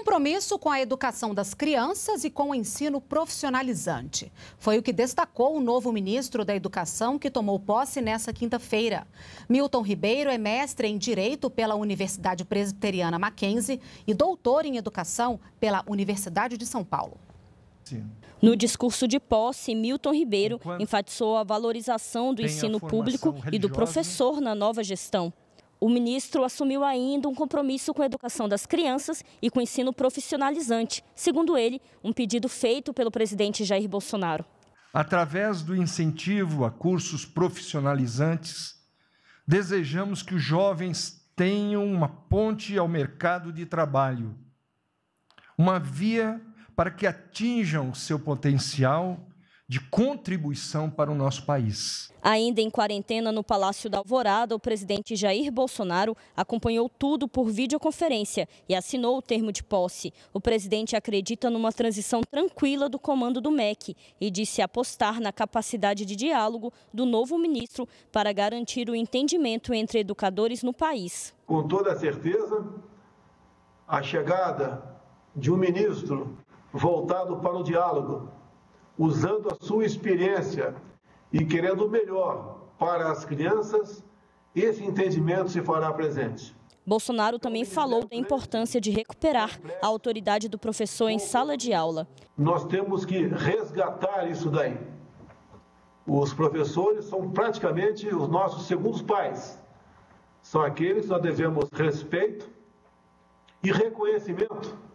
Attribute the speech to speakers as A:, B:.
A: Compromisso com a educação das crianças e com o ensino profissionalizante. Foi o que destacou o novo ministro da Educação, que tomou posse nesta quinta-feira. Milton Ribeiro é mestre em Direito pela Universidade Presbiteriana Mackenzie e doutor em Educação pela Universidade de São Paulo.
B: No discurso de posse, Milton Ribeiro enfatizou a valorização do ensino público e do professor na nova gestão. O ministro assumiu ainda um compromisso com a educação das crianças e com o ensino profissionalizante, segundo ele, um pedido feito pelo presidente Jair Bolsonaro.
C: Através do incentivo a cursos profissionalizantes, desejamos que os jovens tenham uma ponte ao mercado de trabalho, uma via para que atinjam seu potencial de contribuição para o nosso país.
B: Ainda em quarentena no Palácio da Alvorada, o presidente Jair Bolsonaro acompanhou tudo por videoconferência e assinou o termo de posse. O presidente acredita numa transição tranquila do comando do MEC e disse apostar na capacidade de diálogo do novo ministro para garantir o entendimento entre educadores no país.
D: Com toda certeza, a chegada de um ministro voltado para o diálogo, usando a sua experiência e querendo o melhor para as crianças, esse entendimento se fará presente.
B: Bolsonaro também falou da importância de recuperar a autoridade do professor em sala de aula.
D: Nós temos que resgatar isso daí. Os professores são praticamente os nossos segundos pais. São aqueles que nós devemos respeito e reconhecimento